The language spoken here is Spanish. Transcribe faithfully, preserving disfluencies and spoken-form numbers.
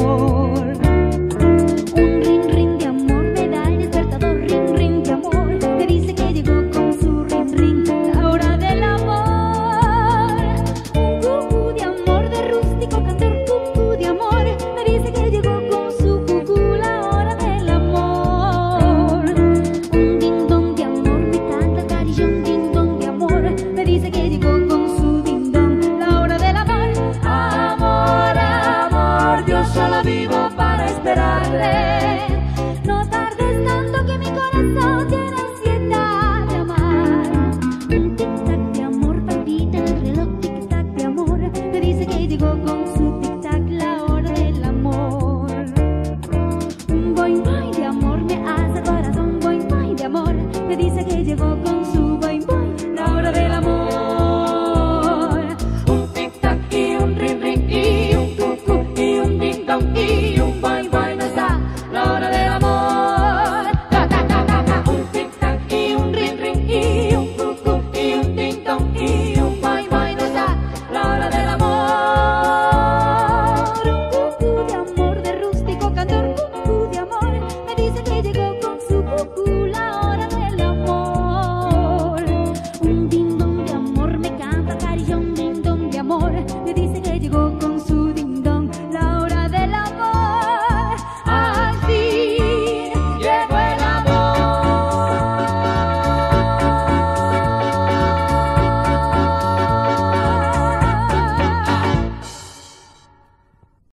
amor. Un ring ring de amor me da el despertador, ring ring de amor. Me dice que llegó con su ring ring la hora del amor. Un cucú de amor de rústico cantor, cucú de amor. Me dice que llegó con su cucú la hora del amor. Un ding dong de amor me canta el carillón, ding dong de amor. Me dice que llegó con su ding dong la hora del amor. Amor, amor, yo solo vivo para esperarle. No tardes tanto que mi corazón tiene ansiedad de amar. Un tic-tac de amor palpita en el reloj, tic-tac de amor. Me dice que llegó con su tic-tac la hora del amor. Un boing boing de amor me hace el corazón, boing boing de amor. Me dice que llegó con